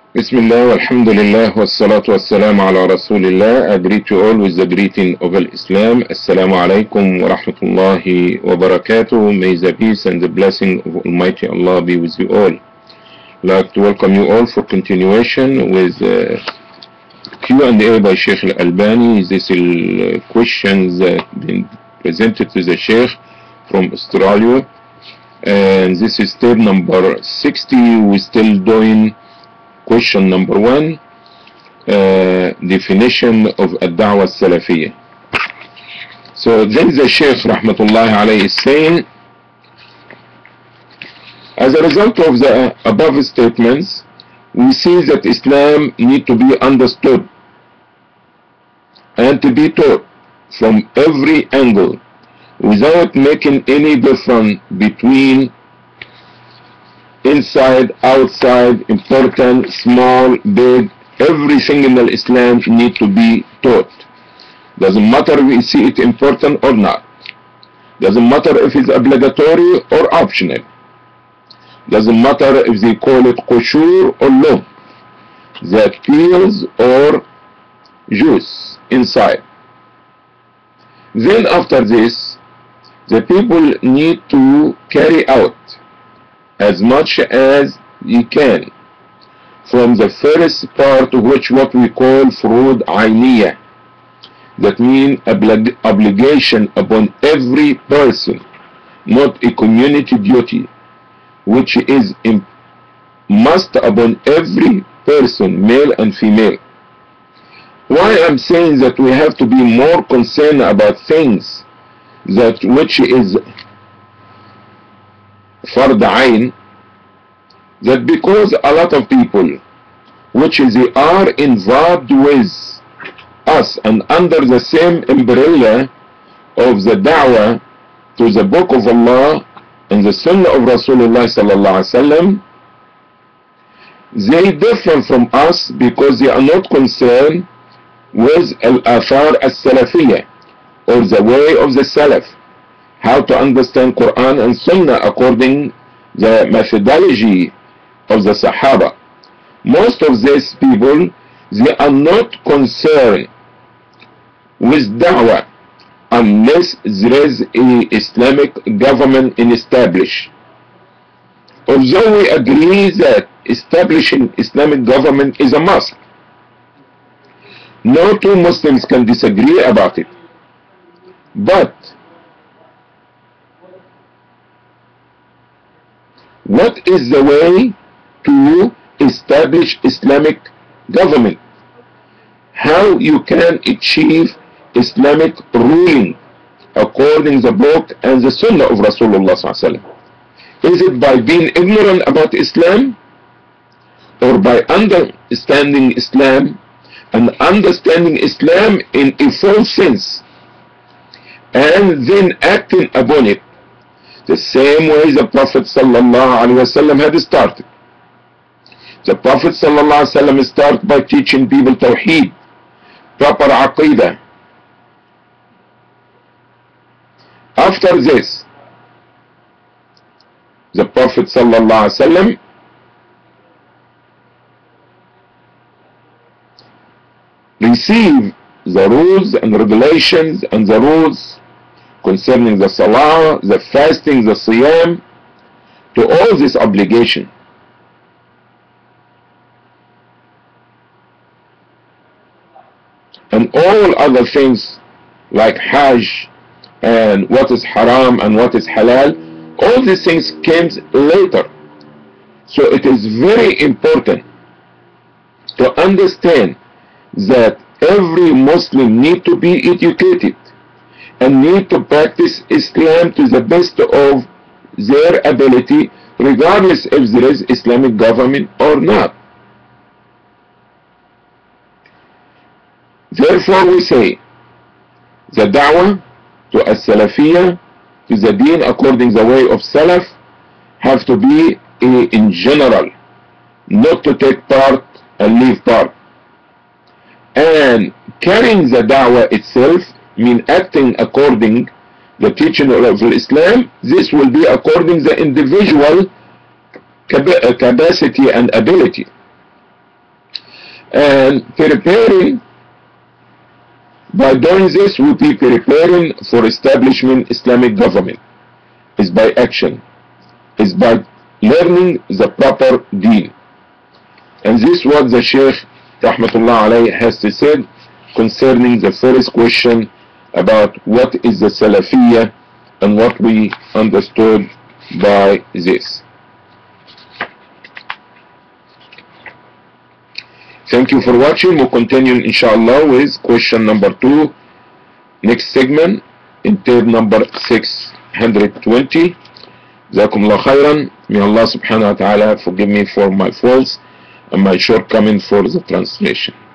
Bismillah, walhamdulillah, wassalatu wassalamu ala rasulillah. I greet you all with the greeting of Islam. Assalamu alaikum wa rahmatullahi wa barakatuh. May the peace and the blessing of Almighty Allah be with you all. I'd like to welcome you all for continuation with Q&A by Sheikh Al-Albani. This is questions that have been presented to the Sheikh from Australia. And this is step number 60. We're still doing question number 1, definition of ad-da'wa salafiyya. So then the Shaykh rahmatullahi alayhi is saying, as a result of the above statements, we see that Islam need to be understood and to be taught from every angle without making any difference between inside, outside, important, small, big. Everything in Islam need to be taught. Doesn't matter if we see it important or not. Doesn't matter if it's obligatory or optional. Doesn't matter if they call it qushur or lub, that pills or juice inside. Then after this, the people need to carry out as much as you can from the first part, which what we call furud ayniyah. That means obligation upon every person, not a community duty, which is must upon every person, male and female. Why I'm saying that we have to be more concerned about things that which is fard ayn, that because a lot of people which they are involved with us and under the same umbrella of the da'wah to the book of Allah and the sunnah of Rasulullah sallallahu alaihi wasallam, they differ from us because they are not concerned with al-athar as-salafiyya, or the way of the salaf, how to understand Quran and Sunnah according the methodology of the Sahaba. Most of these people, they are not concerned with da'wah unless there is an Islamic government established. Although we agree that establishing Islamic government is a must, no two Muslims can disagree about it. But what is the way to establish Islamic government? How you can achieve Islamic ruling according to the book and the sunnah of Rasulullah sallallahu alaihi wasallam? Is it by being ignorant about Islam, or by understanding Islam and understanding Islam in a full sense and then acting upon it the same way the Prophet sallallahu alaihi wasallam had started? The Prophet sallallahu alaihi wasallam started by teaching people Tawheed, proper Aqidah. After this, the Prophet sallallahu alaihi wasallam received the rules and regulations and the rules concerning the salah, the fasting, the siyam, to all this obligation. And all other things like hajj and what is haram and what is halal, all these things came later. So it is very important to understand that every Muslim need to be educated and need to practice Islam to the best of their ability, regardless if there is Islamic government or not. Therefore we say the da'wah to as-salafiyya, to the deen according the way of salaf, have to be in general, not to take part and leave part. And carrying the da'wah itself mean acting according the teaching of Islam. This will be according the individual capacity and ability. And preparing, by doing this, we be preparing for establishment Islamic government. Is by action, is by learning the proper deen. And this is what the Shaykh Rahmatullah alayhi has to say concerning the first question about what is the Salafiyya and what we understood by this. Thank you for watching. We'll continue inshallah with question number 2, next segment, in term number 620. Jazakumullah khairan. May Allah subhanahu wa ta'ala forgive me for my faults and my shortcoming for the translation.